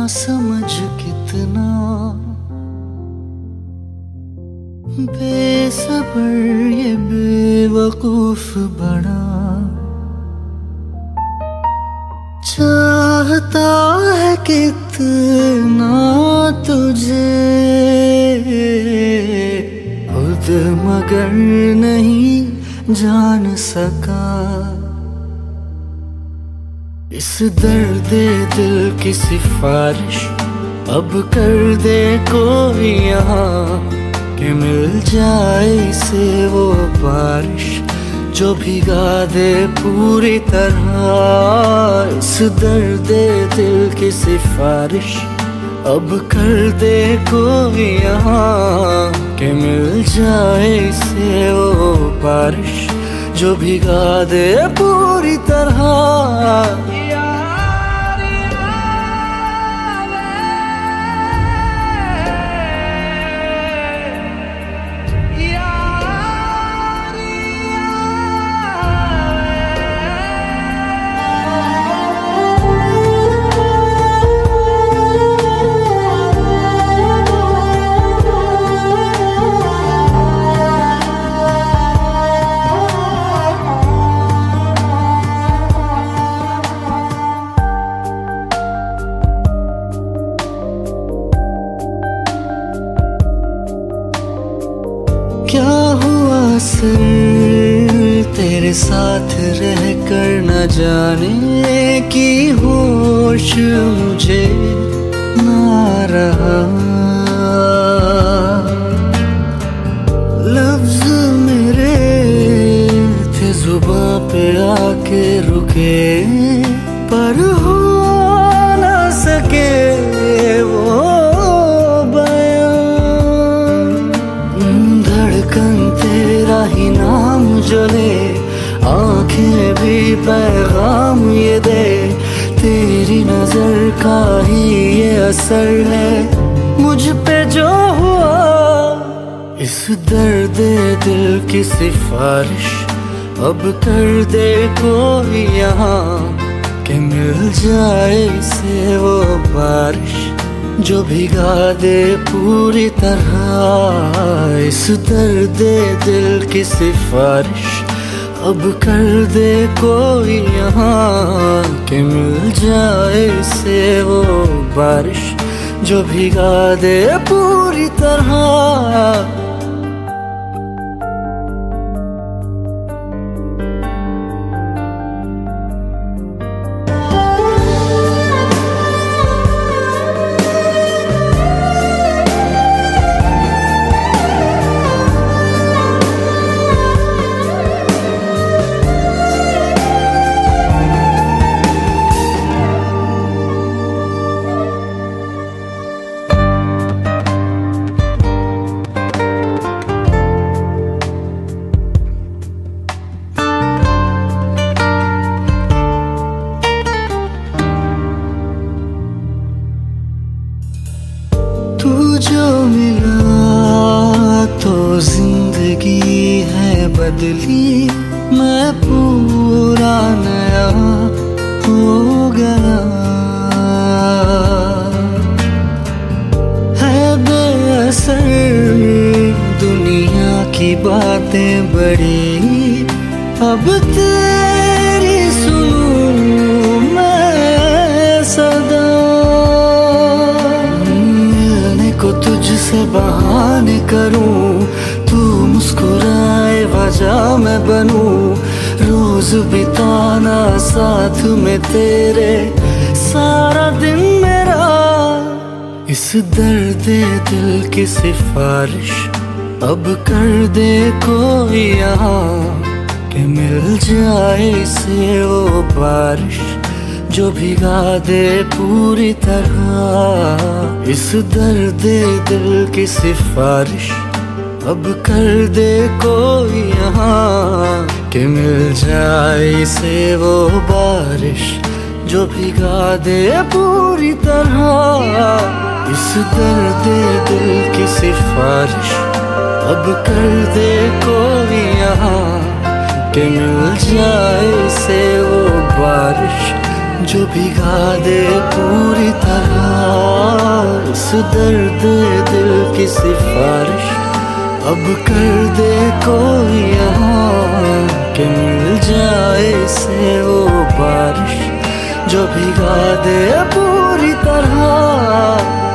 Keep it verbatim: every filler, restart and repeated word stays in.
समझ कितना बेसब्र ये बेवकूफ बड़ा, चाहता है कितना तुझे खुद मगर नहीं जान सका। इस दर्द दिल की सिफारिश अब कर दे कोई यहाँ, कि मिल जाए इसे वो बारिश जो भिगा दे पूरी तरह। इस दर्द दिल की सिफारिश अब कर दे कोई यहाँ, कि मिल जाए इसे वो बारिश जो भिगा दे पूरी तरह। क्या हुआ सर तेरे साथ रह कर न जाने की होश मुझे ना रहा। लफ्ज मेरे थे जुबां पे आके रुके, पर हो ना सके वो तेरा ही नाम जले, आंखें भी पैगाम ये दे, तेरी नजर का ही ये असर है मुझ पे जो हुआ। इस दर्द दिल की सिफारिश अब कर दे कोई यहाँ, कि मिल जाए इसे वो बारिश जो भिगा दे पूरी तरह। इस दर्द दिल की सिफारिश अब कर दे कोई यहाँ, कि मिल जाए इसे वो बारिश जो भिगा दे पूरी तरह। तू जो मिला तो जिंदगी है बदली, मैं पूरा नया हो गया। है बेअसर दुनिया की बातें बड़ी, अब तेरी सुनूं मैं सदा। को तुझसे बहाने करूं, तू मुस्कुराए वजह मैं बनूं, रोज बिताना साथ में तेरे सारा दिन मेरा। इस दर्द दिल की सिफारिश अब कर दे कोई यहाँ, कि मिल जाए इसे वो बारिश जो भिगा दे पूरी तरह। इस दर्द दिल की सिफारिश अब कर दे कोई यहाँ, कि मिल जाए इसे वो बारिश जो भिगा दे पूरी तरह। इस दर्द दिल की सिफारिश अब कर दे कोई यहाँ, कि मिल जाए इसे वो बारिश जो भिगा दे पूरी तरह इस दर्द दिल की सिफारिश। अब कर दे कोई यहाँ कि मिल जाए से वो बारिश, जो भिगा दे पूरी तरह